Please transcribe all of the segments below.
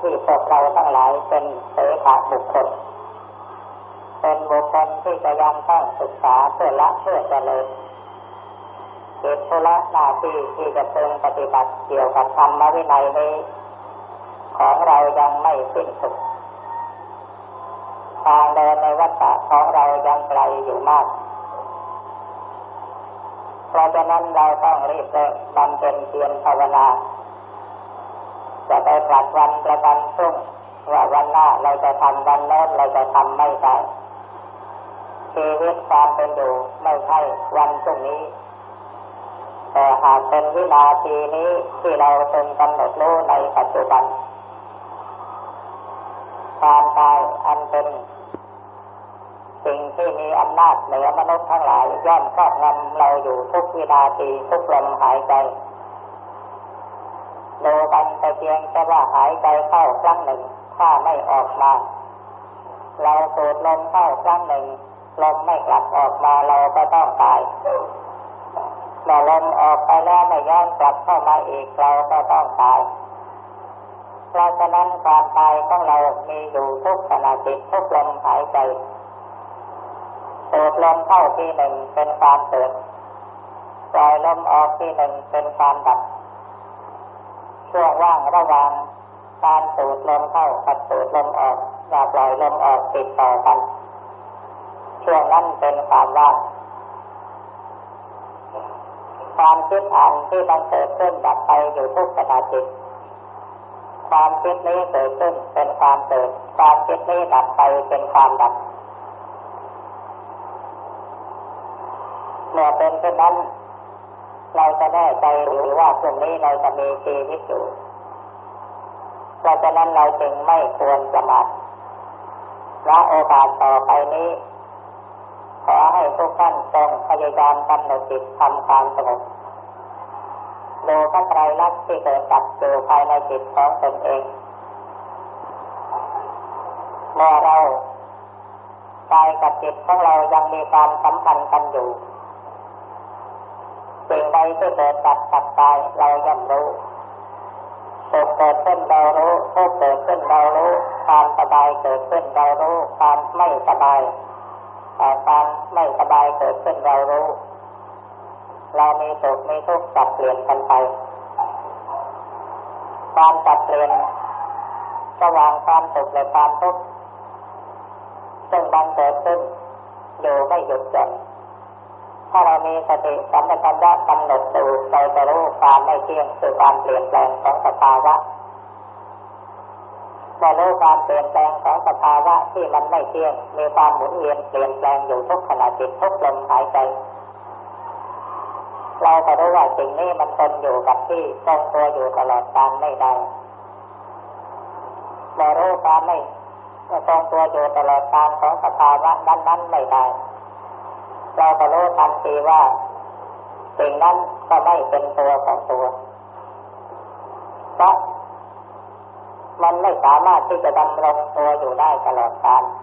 ที่พวกเราทั้งหลายเป็นเสขบุคคลเป็นบุคคลที่จะยังต้องศึกษาเพื่อละเพื่อเจริญกิจธุระหน้าที่ที่จะพึงปฏิบัติเกี่ยวกับธรรมวินัยนี้ของเรายังไม่สิ้นสุดทางเดินในวัฏฏะของเรายังไกลอยู่มากเพราะฉะนั้นเราต้องรีบเร่งบำเพ็ญเพียรภาวนาจะไปผลัดวันประกันพรุ่งว่าวันหน้าเราจะทำวันโน้นเราจะทำไม่ได้ชีวิตความเป็นอยู่ไม่ใช่วันพรุ่งนี้แต่หากเป็นวินาทีนี้ที่เราพึงกำหนดรู้ในปัจจุบันความตายอันเป็นสิ่งที่มีอำนาจเหนือมนุษย์ทั้งหลายย่อมครอบงำเราอยู่ทุกวินาทีทุกลมหายใจดูกันแต่เพียงแค่ว่าหายใจเข้าครั้งหนึ่งถ้าไม่ออกมาเราสูดลมเข้าครั้งหนึ่งลมไม่กลับออกมาเราก็ต้องตายเมื่อลมออกไปแล้วไม่ย้อนกลับเข้ามาอีกเราก็ต้องตายเพราะฉะนั้นความตายของเรามีอยู่ทุกขณะจิตทุกลมหายใจสูดลมเข้าทีหนึ่งเป็นความเกิดปล่อยลมออกทีหนึ่งเป็นความดับช่วงว่างระหว่างการสูดลมเข้ากับสูดลมออกอย่าปล่อยลมออกติดต่อกันช่วงนั้นเป็นความว่างความคิดอ่านที่มันเกิดขึ้นดับไปอยู่ทุกขณะจิตความคิดนี้เกิดขึ้นเป็นความเกิดความคิดนี้ดับไปเป็นความดับเมื่อเป็นเช่นนั้นเราจะแน่ใจหรือว่าพรุ่งนี้เราจะมีชีวิตอยู่เพราะฉะนั้นเราจึงไม่ควรประมาทและโอกาสต่อไปนี้ขอให้ทุกท่านจงพยายามกำหนดจิตทำความสงบดูพระไตรลักษณ์ที่เกิดดับอยู่ภายในจิตของตนเองเมื่อเรากายกับจิตของเรายังมีความสัมพันธ์กันอยู่สิ่งใดที่เกิดดับกับกายเราย่อมรู้สุขเกิดขึ้นเรารู้ทุกข์เกิดขึ้นเรารู้ความสบายเกิดขึ้นเรารู้ความไม่สบายความไม่สบายเกิดขึ้นเรารู้เรามีสุขมีทุกข์สับเปลี่ยนกันไปความสับเปลี่ยนระหว่างความสุขและความทุกข์ซึ่งบังเกิดขึ้นอยู่ไม่หยุดหย่อนถ้าเรามีสติสัมปชัญญะกำหนดดูเราจะรู้ความไม่เที่ยงคือความเปลี่ยนแปลงของสภาวะเรารู้ความเปลี่ยนแปลงของสภาวะที่มันไม่เที่ยงมีความหมุนเวียนเปลี่ยนแปลงอยู่ทุกขณะจิตทุกลมหายใจเราก็รู้ว่าสิ่งนี้มันทนอยู่กับที่ทรงตัวอยู่ตลอดกาลไม่ได้เรารู้ความไม่ทรงตัวอยู่ตลอดกาลของสภาวะนั้นๆไม่ได้เราก็รู้ทันทีว่าสิ่งนั้นก็ไม่เป็นตัวของตัวเพราะมันไม่สามารถที่จะดำรงตัวอยู่ได้ตลอดกาล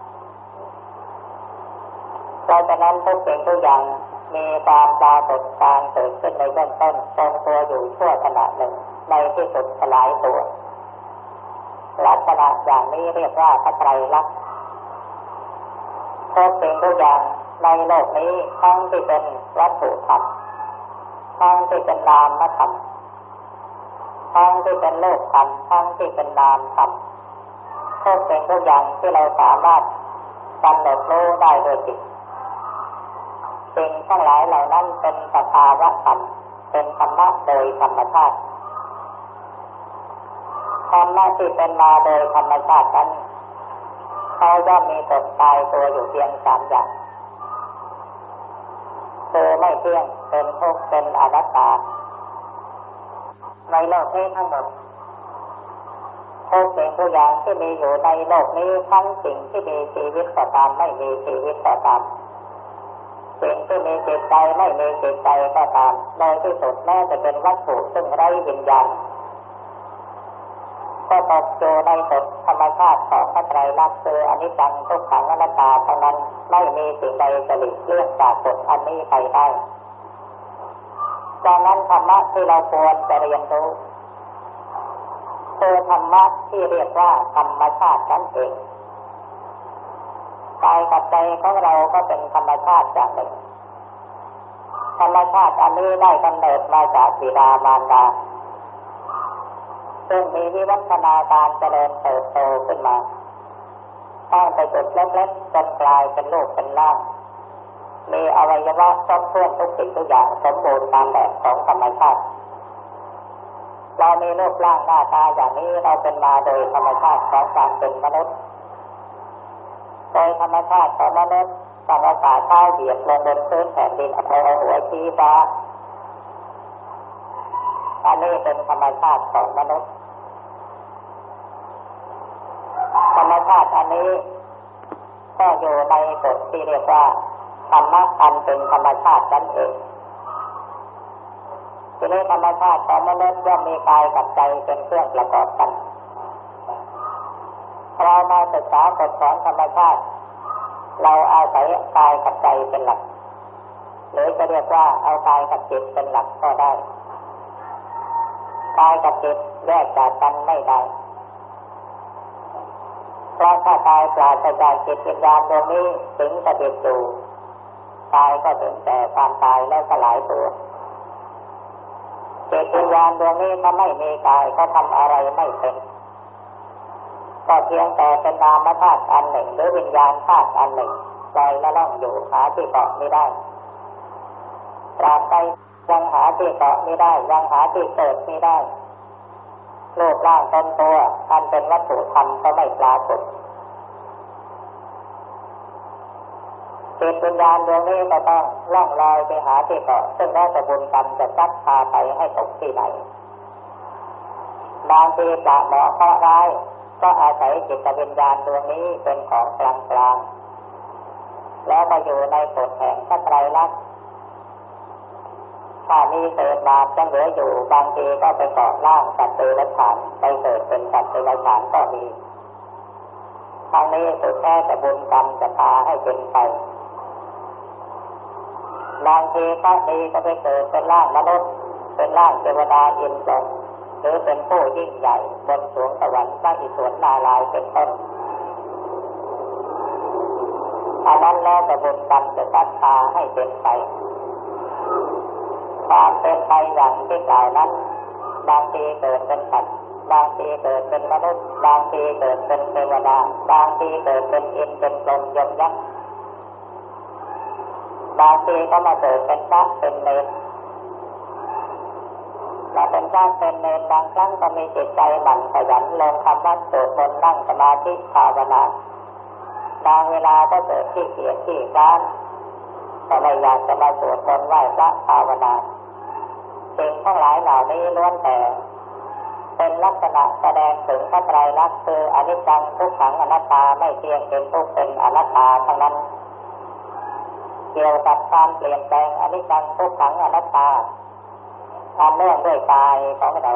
เพราะฉะนั้นทุกสิ่งทุกอย่างมีความปรากฏการเกิดขึ้นในเบื้องต้นทรงตัวอยู่ชั่วขณะหนึ่งในที่สุดสลายตัวลักษณะอย่างนี้เรียกว่าพระไตรลักษณ์ทุกสิ่งทุกอย่างในโลกนี้ทั้งที่เป็นวัตถุธรรมทั้งที่เป็นนามธรรมทั้งที่เป็นโลกธรรมทั้งที่เป็นนามธรรมทุกสิ่งทุกอย่างที่เราสามารถกำหนดรู้ได้โดยจิตสิ่งทั้งหลายเหล่านั้นเป็นสภาวะธรรมเป็นธรรมะโดยธรรมชาติธรรมะที่เป็นมาโดยธรรมชาตินั้นเขาย่อมมีกฎตายตัวอยู่เพียง3อย่างคือไม่เที่ยงเป็นทุกข์เป็นอนัตตาในโลกนี้ทั้งหมดทุกสิ่งทุกอย่างที่มีอยู่ในโลกนี้ทั้งสิ่งที่มีชีวิตก็ตามไม่มีชีวิตก็ตามสิ่งที่มีจิตใจไม่มีจิตใจก็ตามโดยที่สุดแม้จะเป็นวัตถุซึ่งไร้วิญญาณก็ตกอยู่ในกฎธรรมชาติของพระไตรลักษณ์คืออนิจจังทุกขังอนัตตาเท่านั้นไม่มีสิ่งใดจะหลีกเลี่ยงจากกฎอันนี้ไปได้ดังนั้นธรรมะที่เราควรจะเรียนรู้คือธรรมะที่เรียกว่าธรรมชาตินั่นเองกายกับใจของเราก็เป็นธรรมชาติอย่างหนึ่งธรรมชาติอันนี้ได้กำเนิดมาจากบิดามารดาซึ่งมีวิวัฒนาการเจริญเติบโตขึ้นมาตั้งแต่จุดเล็กๆจนกลายเป็นรูปเป็นร่างมีอวัยวะครบถ้วนทุกสิ่งทุกอย่างสมบูรณ์ตามแบบของธรรมชาติเรามีรูปร่างหน้าตาอย่างนี้เราเป็นมาโดยธรรมชาติของการเป็นมนุษย์โดยธรรมชาติของมนุษย์ต้องเอาขาเท้าเหยียบลงบนพื้นแผ่นดินเอาหัวชี้ฟ้าอันนี้เป็นธรรมชาติของมนุษย์ธรรมชาติอันนี้ก็อยู่ในกฎที่เรียกว่าธรรมะอันเป็นธรรมชาตินั่นเองทีนี้ธรรมชาติของมนุษย์ย่อมมีกายกับใจเป็นเครื่องประกอบกันเรามาศึกษากฎของธรรมชาติเราอาศัยกายกับใจเป็นหลักหรือจะเรียกว่าเอากายกับจิตเป็นหลักก็ได้กายกับจิตแยกจากกันไม่ได้เพราะถ้ากายปราศจากจิตวิญญาณดวงนี้ถึงจะติดอยู่กายก็ถึงแต่ความตายและสลายตัวจิตวิญญาณดวงนี้ถ้าไม่มีกายก็ทำอะไรไม่เป็นก็เพียงแต่เป็นนามธาตุอันหนึ่งหรือวิญญาณธาตุอันหนึ่งใจละล่องอยู่หาที่เกาะไม่ได้ตราบใดยังหาที่เกาะไม่ได้ยังหาที่เกิดไม่ได้รูปร่างตนตัวอันเป็นวัตถุธรรมก็ไม่ปรากฏจิตวิญญาณดวงนี้ก็ต้องล่องลอยไปหาที่เกาะซึ่งแล้วแต่บุญกรรมจะซัดพาไปให้ตกที่ไหนบางทีปะเหมาะเคราะห์ร้ายก็อาศัยจิตวิญญาณดวงนี้เป็นของกลางๆแล้วมาอยู่ในกฎแห่งพระไตรลักษณ์ถ้ามีเศษบาปยังเหลืออยู่บางทีก็ไปเกาะล่างสัตว์เดรัจฉานไปเกิดเป็นสัตว์เดรัจฉานก็มีทางนี้สุดแท้แต่บุญกรรมจะพาให้เป็นไปบางทีพระดีก็ไปเกิดเป็นร่างมนุษย์เป็นร่างเทวดาอินทร์หรือเป็นผู้ยิ่งใหญ่บนสวงสวรรค์พระอิศวรนารายณ์เป็นต้นอันนั้นแล้วแต่บุญกรรมจะตัดพาให้เป็นไปความเป็นไปอย่างที่กล่าวนั้นบางทีเกิดเป็นสัตว์บางทีเกิดเป็นมนุษย์บางทีเกิดเป็นเทวดาบางทีเกิดเป็นอินทร์เป็นพรหมยมยักษ์บางทีก็มาเกิดเป็นพระเป็นเนรมาเป็นพระเป็นเนรบางครั้งก็มีจิตใจหมั่นขยันลงทำวัดสวดมนต์นั่งสมาธิภาวนาบางเวลาก็เกิดขี้เกียจขี้คร้านก็ไม่อยากจะมาสวดมนต์ไหว้พระภาวนาสิ่งทั้งหลายเหล่านี้ล้วนแต่เป็นลักษณะแสดงถึงพระไตรลักษณ์คืออนิจจังทุกขังอนัตตาไม่เที่ยงเป็นทุกข์เป็นอนัตตาทั้งนั้นเกี่ยวกับการเปลี่ยนแปลงอนิจจังทุกขังอนัตตาตามเนื่องด้วยกายของเรา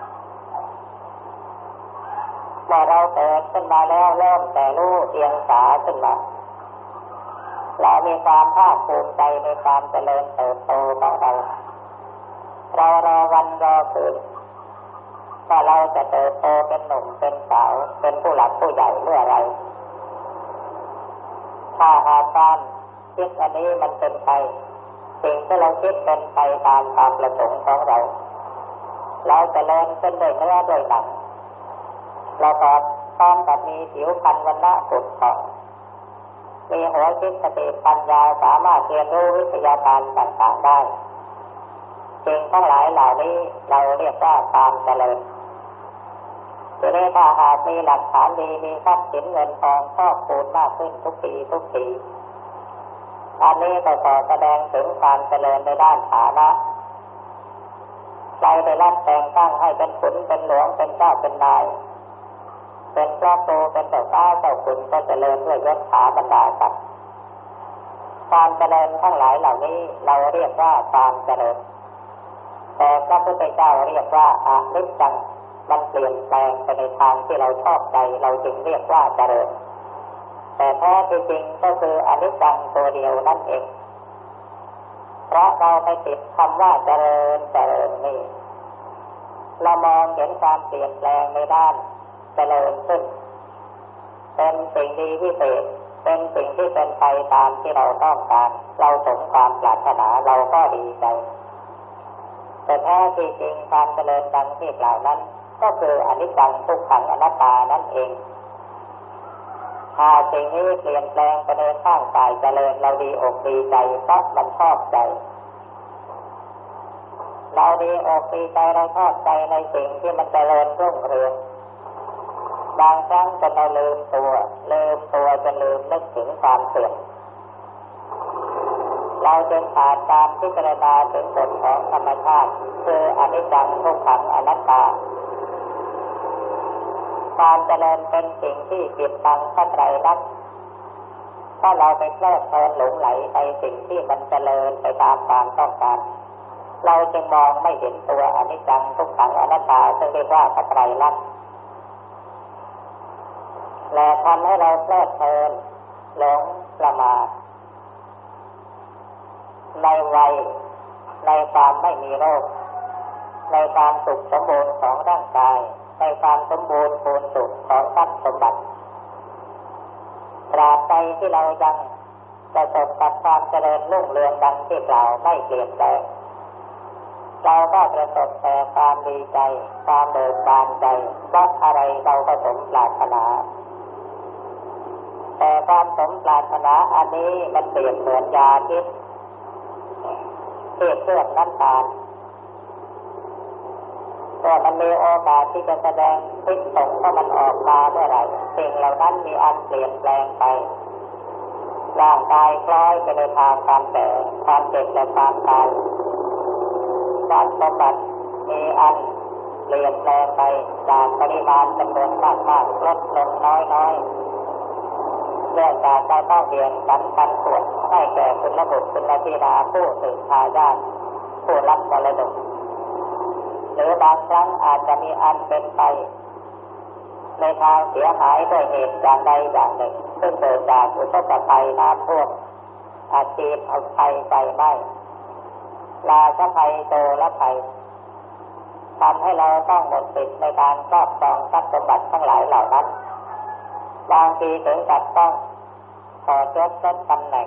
เมื่อเราเกิดขึ้นมาแล้วเริ่มแต่รู้เอียงสาขึ้นมาเรามีความภาคภูมิใจในความเจริญเติบโตของเรารอวันรอคืนว่าเราจะเติบโตเป็นหนุ่มเป็นสาวเป็นผู้หลักผู้ใหญ่เมื่อไรถ้าหากความคิดอันนี้มันเป็นไปสิ่งที่เราคิดเป็นไปตามความประสงค์ของเราเราจะเริ่มขึ้นด้วยเนื้อด้วยหนังเราก็พร้อมกับมีผิวพรรณวรรณะผุดผ่องมีหัวคิดสติปัญญาสามารถเรียนรู้วิทยาการต่างๆได้สิ่งทั้งหลายเหล่านี้เราเรียกว่าความเจริญทีนี้ถ้าหากมีหลักฐานดีมีทรัพย์สินเงินทองครอบคลุมมากขึ้นทุกปีอันนี้ก็แสดงถึงความเจริญในด้านฐานะใครได้รับแต่งตั้งให้เป็นขุนเป็นหลวงเป็นเจ้าเป็นนายเป็นพระโตเป็นเจ้าข้าเจ้าขุนก็เจริญด้วยยศถาบรรดาศักดิ์ความเจริญทั้งหลายเหล่านี้เราเรียกว่าความเจริญแต่พระพุทธเจ้าเรียกว่าอนิจจังมันเปลี่ยนแปลงไปในทางที่เราชอบใจเราจึงเรียกว่าเจริญแต่แท้จริงก็คืออนิจจังตัวเดียวนั่นเองเพราะเราไปติดคำว่าเจริญนี่เรามองเห็นความเปลี่ยนแปลงในด้านเจริญขึ้นเป็นสิ่งดีพิเศษเป็นสิ่งที่เป็นไปตามที่เราต้องการเราสมความปรารถนาเราก็ดีใจแต่แท้ที่จริงความเจริญดังที่กล่าวนั้นก็คืออนิจจังทุกขังอนัตตานั่นเองถ้าสิ่งนี้เปลี่ยนแปลงไปในข้างกายเจริญเราดีอกดีใจเพราะมันชอบใจเราดีอกดีใจเราชอบใจในสิ่งที่มันเจริญรุ่งเรืองบางครั้งจนเราลืมตัวจนลืมนึกถึงความเสื่อมเราจึงขาดการพิจารณาถึงกฎของธรรมชาติคืออนิจจังทุกขังอนัตตาความเจริญเป็นสิ่งที่ปิดบังพระไตรลักษณ์ถ้าเราไปเพลิดเพลินหลงไหลในสิ่งที่มันเจริญไปตามความต้องการเราจึงมองไม่เห็นตัวอนิจจังทุกขังอนัตตาซึ่งเรียกว่าพระไตรลักษณ์และทำให้เราเพลิดเพลินหลงประมาทในวัยในความไม่มีโรคในความสุขสมบูรณ์ของร่างกายในความสมบูรณ์พูนสุขของทรัพย์สมบัติตราบใดที่เรายังประสบกับความเจริญรุ่งเรืองดังที่กล่าวไม่เปลี่ยนแปลงเราก็ประสบแต่ความดีใจความเบิกบานใจเพราะอะไรเราก็สมปรารถนาแต่ความสมปรารถนาอันนี้มันเปรียบเหมือนยาพิษที่เคลือบน้ำตาลก็มันมีโอกาสที่จะแสดงพิษสงถ้ามันออกมาเมื่อไหร่สิ่งเหล่านั้นมีอันเปลี่ยนแปลงไปร่างกายคล้อยไปในทางความแก่ความเจ็บและความตายทรัพย์สมบัติมีอันเปลี่ยนแปลงไปจากปริมาณจำนวนมากๆลดลงน้อยๆเนื่องจากเราต้องเบี่ยงปันส่วนให้แก่คุณบุตรคุณธิดาผู้สืบทายาทผู้รับมรดกหรือบางครั้งอาจจะมีอันเป็นไปในทางเสียหายด้วยเหตุอย่างใดอย่างหนึ่งซึ่งเกิดจากอุทกภัยน้ำท่วมอาชีพภัยไฟไหม้ราชภัยโจรภัยทำให้เราต้องหมดสิทธิ์ในการครอบครองทรัพย์สมบัติทั้งหลายเหล่านั้นบางทีถึงกับต้องขอลดตำแหน่ง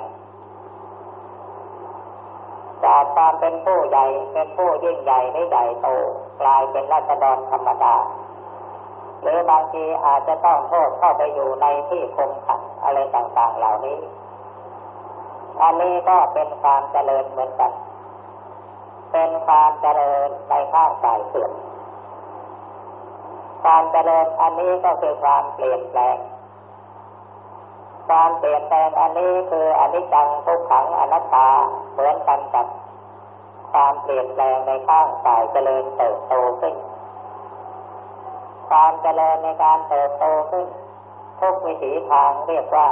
จากความเป็นผู้ใหญ่เป็นผู้ยิ่งใหญ่ได้ใหญ่โตกลายเป็นราษฎรธรรมดาหรือบางทีอาจจะต้องโทษเข้าไปอยู่ในที่คุมขังอะไรต่างๆเหล่านี้อันนี้ก็เป็นความเจริญเหมือนกันเป็นความเจริญในข้างฝ่ายเสื่อมความเจริญอันนี้ก็คือความเปลี่ยนแปลงความเปลี่ยนแปลงอันนี้คืออนิจจังทุกขังอนัตตาเหมือนกันกับความเปลี่ยนแปลงในข้างฝ่ายเจริญเติบโตขึ้นความเจริญในการเติบโตขึ้นทุกวิถีทางเรียกว่า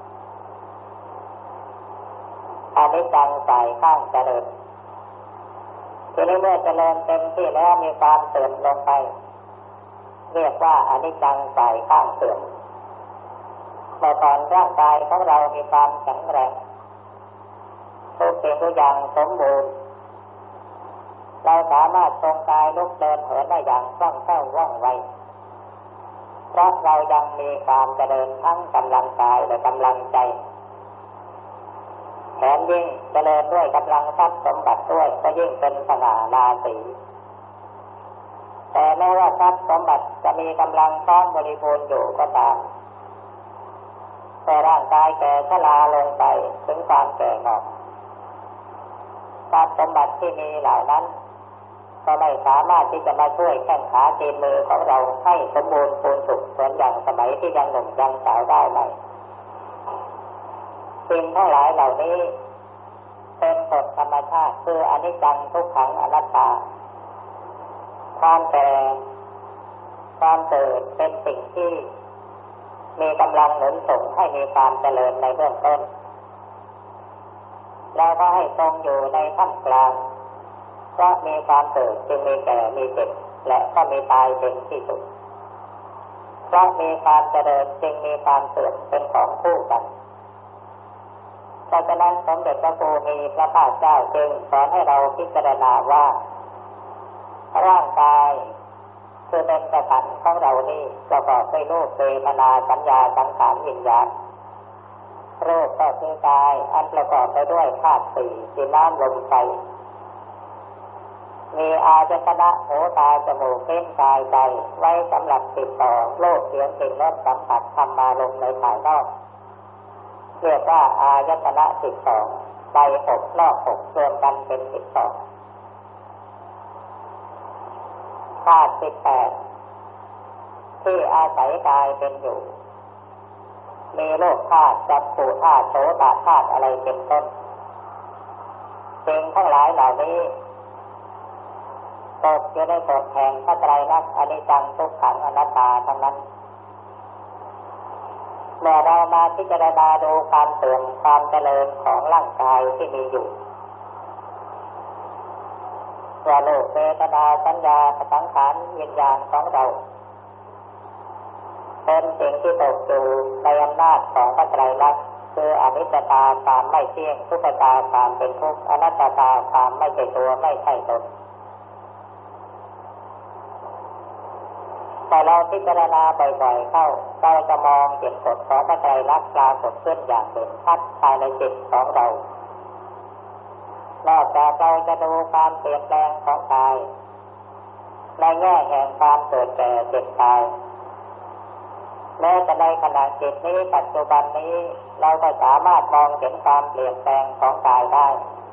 อนิจจังฝ่ายข้างเจริญทีนี้เมื่อเจริญเต็มที่แล้วมีความเสื่อมลงไปเรียกว่าอนิจจังฝ่ายข้างเสื่อมเมื่อก่อนร่างกายของเรามีความแข็งแรงทุกสิ่งทุกอย่างสมบูรณ์เราสามารถทรงกายลุกเดินเหินได้อย่างคล่องแคล่วว่องไวเพราะเรายังมีความเจริญทั้งกำลังกายและกำลังใจแถมยิ่งเจริญด้วยกำลังทรัพย์สมบัติด้วยก็ยิ่งเป็นสง่าราศีแต่แม้ว่าทรัพย์สมบัติจะมีกำลังพร้อมบริบูรณ์อยู่ก็ตามแต่ร่างกายแก่ชราลงไปถึงความแก่งอมทรัพย์สมบัติที่มีเหล่านั้นก็ไม่สามารถที่จะมาช่วยแข้งขาตีนมือของเราให้สมบูรณ์พูนสุขเหมือนอย่างสมัยที่ยังหนุ่มยังสาวได้ไหมสิ่งทั้งหลายเหล่านี้เป็นกฎธรรมชาติคืออนิจจังทุกขังอนัตตาความแก่ความเกิดเป็นสิ่งที่มีกำลังหนุนส่งให้มีความเจริญในเบื้องต้นแล้วก็ให้ทรงอยู่ในท่ามกลางเพราะมีความเกิดจึงมีแก่มีเจ็บและก็มีตายเป็นที่สุดเพราะมีความเจริญจึงมีความเสื่อมเป็นของคู่กันดังนั้นสมเด็จพระภูมิพระภาคเจ้าจึงสอนให้เราพิจารณาว่าอร่างกายคือเป็นสถานของเรานี่ประกอบด้วยรูปเวทนาสัญญาสังขารวิญญาณรูปก็คือกายอันประกอบไปด้วยธาตุสี่ดินน้ำลมไฟมีอายตนะหูตาจมูกลิ้นกายใจไว้สำหรับติดต่อโลกเสียงกลิ่นรสสัมผัสธรรมารมณ์ในภายนอกเรียกว่าอายตนะ12ใน6นอก6รวมกันเป็น12ธาตุ18ที่อาศัยกายเป็นอยู่มีโลกธาตุจักขุธาตุโสตธาตุอะไรเป็นต้นสิ่งทั้งหลายเหล่านี้ตกอยู่ในกฎแห่งพระไตรลักษณ์อนิจจังทุกขังอนัตตาทั้งนั้นเมื่อเรามาพิจารณาดูความเสื่อมความเจริญของร่างกายที่มีอยู่ว่าโลกเวทนาสัญญาสังขารวิญญาณของเราเป็นสิ่งที่ตกอยู่ในอำนาจของพระไตรลักษณ์คืออนิจจตาความไม่เที่ยงทุกขตาความเป็นทุกข์อนัตตาความไม่ใช่ตัวไม่ใช่ตนแต่เราพิจารณาบ่อยๆเข้าเราจะมองเห็นกฎของพระไตรลักษณ์ปรากฏขึ้นอย่างเด่นชัดภายในจิตของเรานอกจากเราจะดูความเปลี่ยนแปลงของกายในแง่แห่งความเกิดแก่เจ็บตายแม้แต่ในขณะจิตนี้ปัจจุบันนี้เราก็สามารถมองเห็นความเปลี่ยนแปลงของกายได้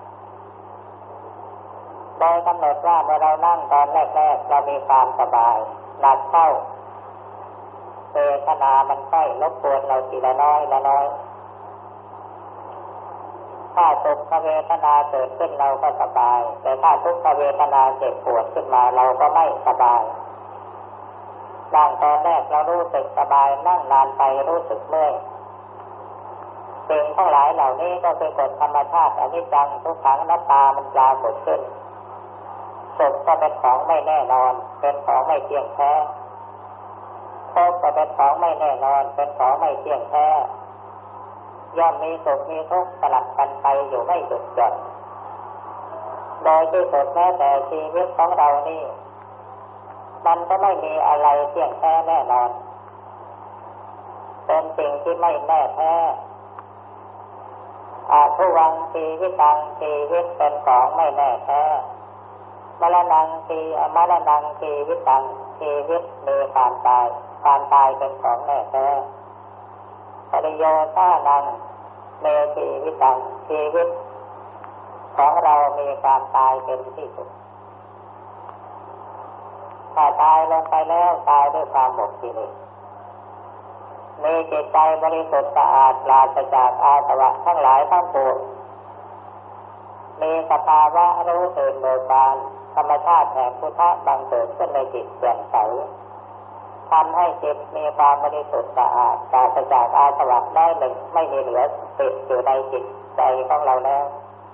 โดยกำหนดว่าเมื่อเรานั่งตอนแรกๆเรามีความสบายหนักเข้าเวทนามันค่อยรบกวนเราทีละน้อยละน้อยถ้าสุขเวทนาเกิดขึ้นเราก็สบายแต่ถ้าทุกขเวทนาเจ็บปวดขึ้นมาเราก็ไม่สบายนั่งตอนแรกเรารู้สึกสบายนั่งนานไปรู้สึกเมื่อยสิ่งทั้งหลายเหล่านี้ก็คือกฎธรรมชาติอนิจจังทุกขังอนัตตามันปรากฏขึ้นสุขก็เป็นของไม่แน่นอนเป็นของไม่เที่ยงแท้ทุกข์ก็เป็นของไม่แน่นอนเป็นของไม่เที่ยงแท้ย่อมมีสุขมีทุกข์สลับกันไปอยู่ไม่หยุดหย่อนโดยที่สุดแม้แต่ชีวิตของเรานี่มันก็ไม่มีอะไรเที่ยงแท้แน่นอนเป็นสิ่งที่ไม่แน่แท้ทุวังชีวิตังชีวิตเป็นของไม่แน่แท้มรณังชีวิตังชีวิตมีความตายความตายเป็นของแน่แท้ปริโยชานังเมชีวิตังชีวิตของเรามีความตายเป็นที่สุดถ้าตายลงไปแล้วตายด้วยความหมดกิเลสมีจิตใจบริสุทธิ์สะอาดปราศจากอาสวะทั้งหลายทั้งปวงมีสภาวะรู้ตื่นเบิกบานธรรมชาติแห่งพุทธะบังเกิดขึ้นในจิตแจ่มใสทำให้จิตมีความบริสุทธิ์สะอาดปราศจากอาสวะได้หนึ่งไม่มีเหลือติดอยู่ในจิตใจของเราแล้ว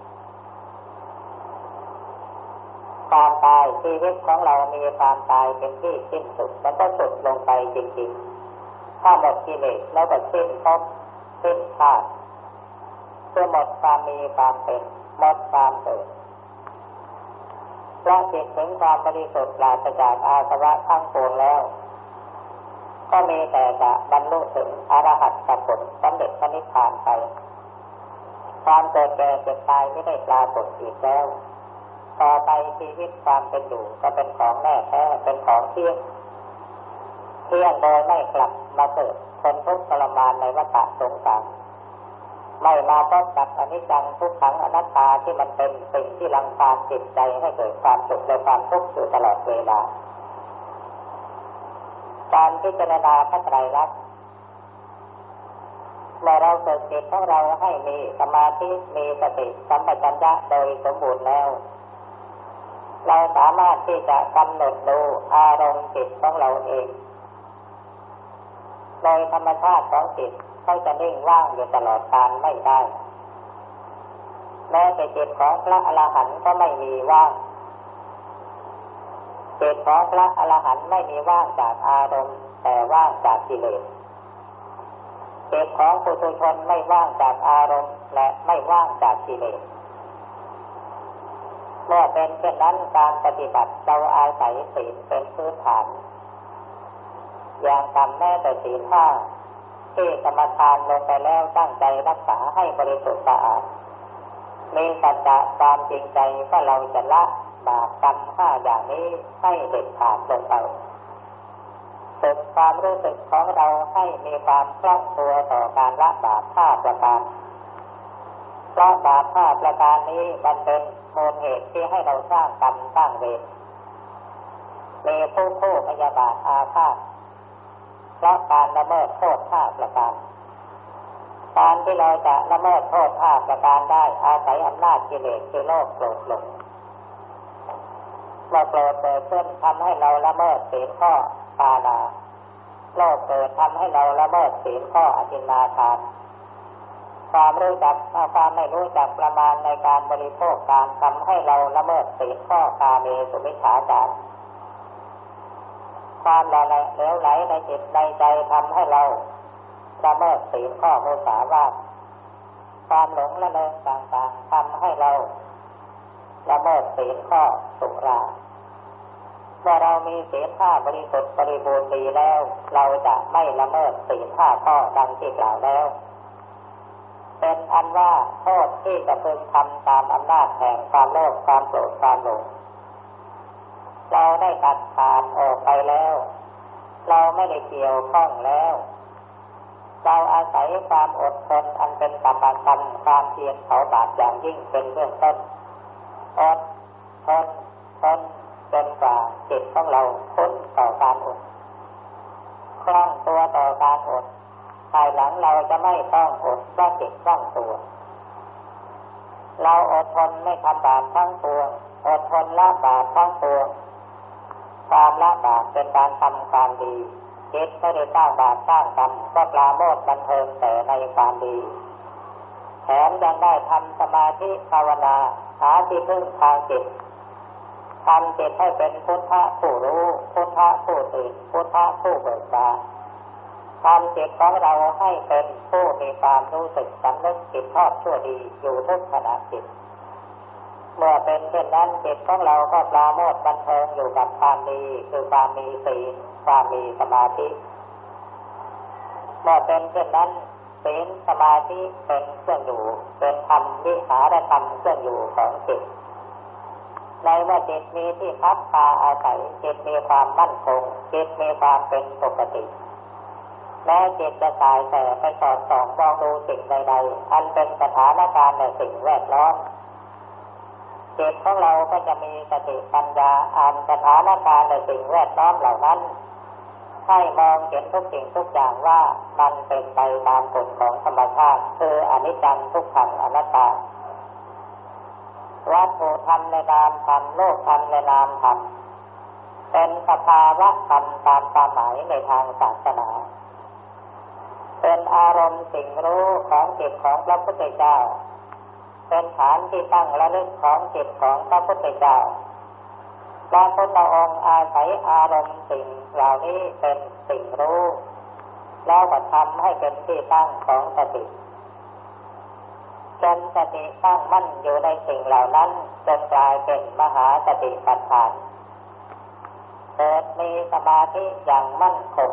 ความตายชีวิตของเรามีความตายเป็นที่สิ้นสุดมันก็สุดลงไปจริงๆถ้าหมดกิเลสแล้วก็สิ้นภพสิ้นชาติเพื่อหมดความมีความเป็นหมดความเกิดเพราะจิตถึงความบริสุทธิ์ปราศจากอาสวะทั้งปวงแล้วก็มีแต่จะบรรลุถึงอรหัตตผลสำเร็จพระนิพพานไปความเกิดแก่เจ็บตายไม่ได้ปรากฏอีกแล้วต่อไปชีวิตความเป็นอยู่ก็เป็นของแน่แท้เป็นของเที่ยงโดยไม่กลับมาเกิดทนทุกข์ทรมานในวัฏสงสารไม่มาพบกับอนิจจังทุกขังอนัตตาที่มันเป็นสิ่งที่รังควานจิตใจให้เกิดความสุขและความทุกข์อยู่ตลอดเวลาการพิจารณาพระไตรลักษณ์เมื่อเราฝึกจิตของเราให้มีสมาธิมีสติสัมปชัญญะโดยสมบูรณ์แล้วเราสามารถที่จะกำหนดดูอารมณ์จิตของเราเองโดยธรรมชาติของจิตเขาจะนิ่งว่างอยู่ตลอดกาลไม่ได้แม้แต่จิตของพระอรหันต์ก็ไม่มีว่างจิตของพระอรหันต์ไม่มีว่างจากอารมณ์แต่ว่างจากกิเลสจิตของปุถุชนไม่ว่างจากอารมณ์และไม่ว่างจากกิเลสเมื่อเป็นเช่นนั้นการปฏิบัติเราอาศัยศีลเป็นพื้นฐานอย่างต่ำแม้แต่ศีลห้าที่สมทานลงไปแล้วตั้งใจรักษาให้บริสุทธิ์สะอาดมีสัจจะความจริงใจว่าเราจะละบาปกรรมห้าอย่างนี้ให้เด็ดขาดลงไปฝึกความรู้สึกของเราให้มีความคล่องตัวต่อการละบาปห้าประการเพราะบาปห้าประการนี้มันเป็นมูลเหตุที่ให้เราสร้างกรรมสร้างเวรมีผู้พยาบาทอาฆาตเพราะการละเมิดโทษห้าประการการที่เราจะละเมิดโทษห้าประการได้อาศัยอำนาจกิเลสคือโลภโกรธหลงเมื่อโกรธเกิดขึ้นทำให้เราละเมิดศีลข้อปานาโลภเกิดทำให้เราละเมิดศีลข้ออทินนาทานความไม่รู้จักประมาณในการบริโภคการทำให้เราละเมิดศีลข้อกาเมสุมิจฉาจารความเหลวไหลในจิตในใจทำให้เราละเมิดศีลข้อมุสาวาทความหลงละเลงต่างๆทำให้เราละเมิดศีลข้อสุราเมื่อเรามีศีลห้าบริสุทธิ์บริบูรณ์ดีแล้วเราจะไม่ละเมิดศีลห้าข้อดังที่กล่าวแล้วเป็นอันว่าโทษที่จะพึงทำตามอำนาจแห่งความโลภความโกรธความหลงเราได้ตัดขาดออกไปแล้วเราไม่ได้เกี่ยวข้องแล้วเราอาศัยความอดทนอันเป็นสัมมาธรรมความเพียรเผาบาปอย่างยิ่งเป็นเบื้องต้นอดทนจนกว่าจิตของเราพ้นต่อการอดคล่องตัวต่อการอดภายหลังเราจะไม่ต้องอดเพราะจิตคล่องตัวเราอดทนไม่ทำบาปทั้งปวงอดทนละบาปทั้งปวงความละบาปเป็นการทำความดีจิตไม่ได้สร้างบาปสร้างกรรมก็ปราโมทย์บันเทิงแต่ในความดีแถมยังได้ทำสมาธิภาวนาหาที่พึ่งทางจิตทำจิตให้เป็นพุทธะผู้รู้พุทธะผู้ตื่นพุทธะผู้เบิกบานทำจิตของเราให้เป็นผู้มีความรู้สึกสำนึกผิดชอบชั่วดีอยู่ทุกขณะจิตเมื่อเป็นเช่นนั้นจิตของเราก็ปราโมทย์บันเทิงอยู่กับความดีคือความมีศีลความมีสมาธิเมื่อเป็นเช่นนั้นศีลสมาธิเป็นเครื่องอยู่เป็นธรรมวิหารธรรมเครื่องอยู่ของจิตในเมื่อจิตมีที่พักพาอาศัยจิตมีความมั่นคงจิตมีความเป็นปกติแม้จิตจะสายแต่ไปสอดส่องมองดูสิ่งใดๆอันเป็นสถานการณ์ในสิ่งแวดล้อมจิตของเราก็จะมีสติปัญญาอ่านสถานการณ์ในสิ่งแวดล้อมเหล่านั้นให้มองเห็นทุกสิ่งทุกอย่างว่ามันเป็นไปตามกฎของธรรมชาติคืออนิจจังทุกขังอนัตตาวัตถุธรรมในนามธรรมโลกธรรมในนามธรรมเป็นสภาวะธรรมตามความหมายในทางศาสนาเป็นอารมณ์สิ่งรู้ของจิตของพระพุทธเจ้าเป็นฐานที่ตั้งระลึกของจิตของพระพุทธเจ้าพระพุทธองค์อาศัยอารมณ์สิ่งเหล่านี้เป็นสิ่งรู้แล้วก็ทำให้เป็นที่ตั้งของสติจนสติตั้งมั่นอยู่ในสิ่งเหล่านั้นจนกลายเป็นมหาสติปัฏฐานเกิดมีสมาธิอย่างมั่นคง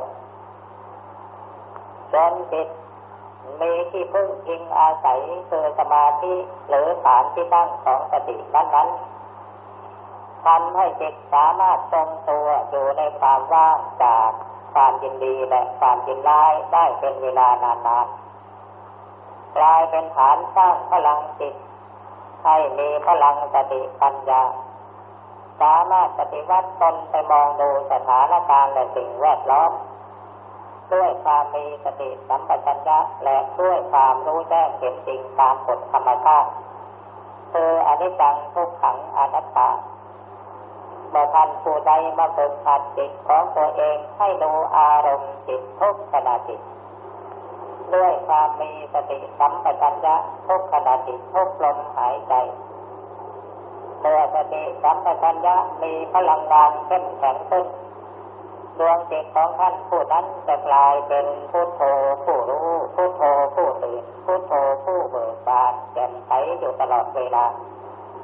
จนจิตมีที่พึ่งพิงอาศัยคือสมาธิหรือฐานที่ตั้งของสตินั้นๆทำให้จิตสามารถทรงตัวอยู่ในความว่างจากความยินดีและความยินร้ายได้เป็นเวลานานๆกลายเป็นฐานสร้างพลังจิตให้มีพลังสติปัญญาสามารถปฏิวัติตนไปมองดูสถานการณ์และสิ่งแวดล้อมด้วยความมีสติสัมปชัญญะและด้วยความรู้แจ้งเห็นจริงตามกฎธรรมชาติคืออนิจจังทุกขังอนัตตาเมื่อท่านผู้ใดมาฝึกหัดจิตของตัวเองให้ดูอารมณ์จิตทุกขณะจิตด้วยความมีสติสัมปชัญญะทุกขณะจิตทุกลมหายใจเมื่อสติสัมปชัญญะมีพลังงานเข้มแข็งขึ้นดวงจิตของท่านผู้นั้นจะกลายเป็นพุทโธผู้รู้พุทโธผู้ตื่นพุทโธผู้เบิกบานแจ่มใสอยู่ตลอดเวลา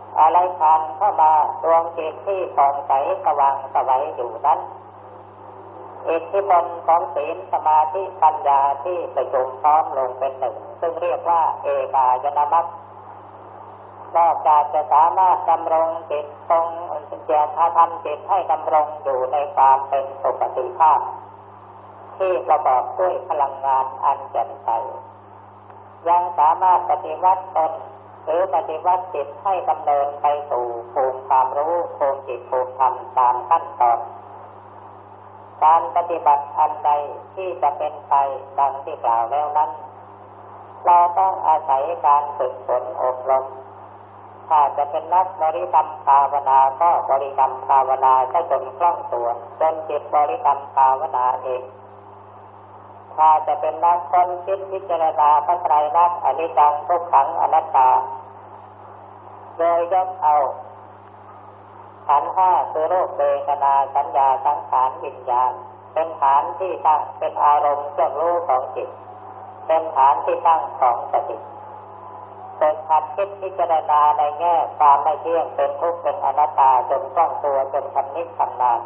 อะไรผ่านเข้ามาดวงจิตที่ผ่องใสสว่างไสวอยู่นั้นอิทธิพลของศีลสมาธิปัญญาที่ประชุมพร้อมลงเป็นหนึ่งซึ่งเรียกว่าเอกายนมัคคนอกจากจะสามารถดำรงจิตทรงเจตธรรมจิตให้ดำรงอยู่ในความเป็นปกติภาพที่ประกอบด้วยพลังงานอันแจ่มใสยังสามารถปฏิวัติตนหรือปฏิวัติจิตให้ดำเนินไปสู่ภูมิความรู้ภูมิจิตภูมิธรรมตามขั้นตอนการปฏิบัติอันใดที่จะเป็นไปดังที่กล่าวแล้วนั้นเราต้องอาศัยการฝึกฝนอบรมถ้าจะเป็นนักบริกรรมภาวนาก็บริกรรมภาวนาให้จนคล่องตัวจนจิตบริกรรมภาวนาเองถ้าจะเป็นนักค้นคิดพิจารณาพระไตรลักษณ์อนิจจังทุกขังอนัตตาโดยยกเอาขันธ์ห้าคือรูปเวทนาสัญญาสังขารวิญญาณเป็นฐานที่ตั้งเป็นอารมณ์เครื่องรู้ของจิตเป็นฐานที่ตั้งของสติเป็นหัดคิดพิจารณาในแง่ความไม่เที่ยงเป็นทุกข์เป็นอนัตตาจนคล่องตัวจนชำนิชำนาญ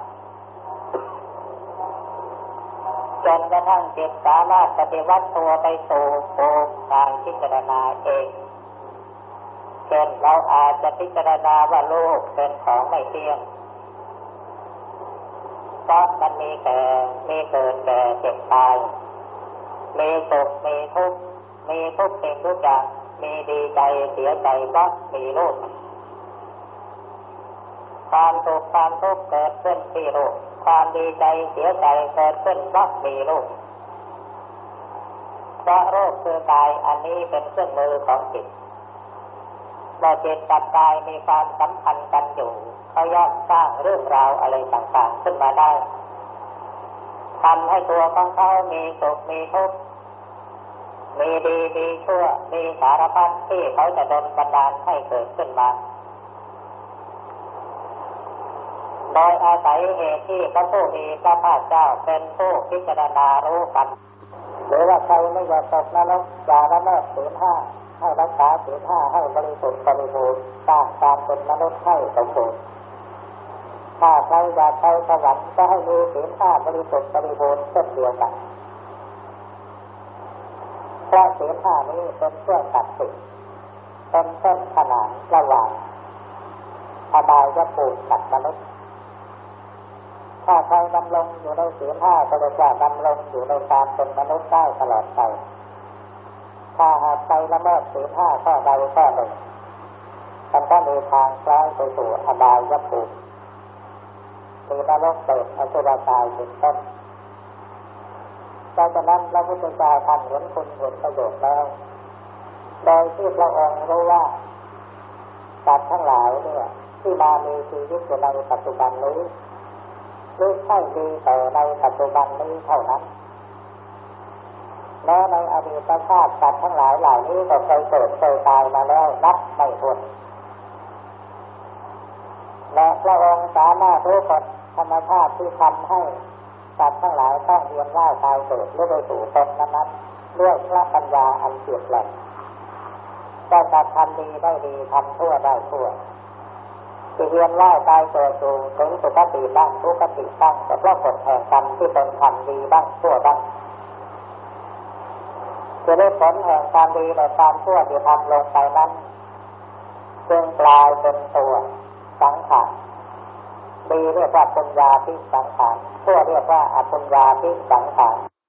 จนกระทั่งจิตสามารถปฏิวัติตัวไปสู่ภูมิการพิจารณาเองเช่นเราอาจจะพิจารณาว่าโลกเป็นของไม่เที่ยงเพราะมันมีแก่มีเกิดแก่เจ็บตายมีสุขมีทุกข์มีทุกสิ่งทุกอย่างมีดีใจเสียใจเพราะมีโลกความสุขความทุกข์เกิดขึ้นที่โลกความดีใจเสียใจเกิดขึ้นเพราะมีโลกเพราะโลกคือกายอันนี้เป็นเครื่องมือของจิตเมื่อจิตกับกายมีความสัมพันธ์กันอยู่เขาย่อมสร้างเรื่องราวอะไรต่างๆขึ้นมาได้ทำให้ตัวของเขามีสุขมีทุกข์มีดีมีชั่วมีสารพัดที่เขาจะดลบันดาลให้เกิดขึ้นมาโดยอาศัยเหตุที่พระผู้มีพระภาคเจ้าเป็นผู้พิจารณารู้กันหรือว่าใครไม่อยากตกนรกอย่าละเมิดศีลห้าให้รักษาศีลห้าให้บริสุทธิ์บริบูรณ์สร้างการเป็นมนุษย์ให้สมบูรณ์ถ้าใครอยากไปสวรรค์ก็ให้มีศีลห้าบริสุทธิ์บริบูรณ์เช่นเดียวกันเพราะศีลห้านี้เป็นเครื่องตัดสินเป็นเส้นขนานระหว่างอบายภูมิกับมนุษย์ถ้าใครดำรงอยู่ในศีลห้าก็เรียกว่าดำรงอยู่ในการเป็นมนุษย์ได้ตลอดไปถ้าหากไปละเมิดศีลห้าข้อใดข้อหนึ่งมันก็มีทางคล้ายไปสู่อบายภูมิมีนรกเปรตอสุรกายเป็นต้นดังนั้นพระพุทธเจ้าท่านเห็นคุณเห็นประโยชน์แล้วโดยที่พระองค์รู้ว่าสัตว์ทั้งหลายเนี่ยที่มามีชีวิตอยู่ในปัจจุบันนี้ไม่ใช่มีแต่ในปัจจุบันนี้เท่านั้นแม้ในอดีตชาติสัตว์ทั้งหลายเหล่านี้ก็เคยเกิดเคยตายมาแล้วนับไม่ถ้วนและพระองค์สามารถรู้กฎธรรมชาติที่ทำให้สัตว์ทั้งหลายต้องเวียนว่ายตายเกิดหรือไปสู่ภพนั้นๆด้วยพระปัญญาอันเฉียบแหลมได้ทำดีได้ดีทำชั่วได้ชั่วจะเวียนว่ายตายเกิดสู่ถึงสุคติบ้างทุกขติบ้างก็เพราะกฎแห่งกรรมที่ตนทำดีบ้างชั่วบ้างจะได้ผลแห่งความดีและความชั่วที่ทำลงไปนั้นจึงกลายเป็นตัวสังขารดีเรียกว่าปุญญาภิสังขารชั่วเรียกว่าอปุญญาภิสังขาร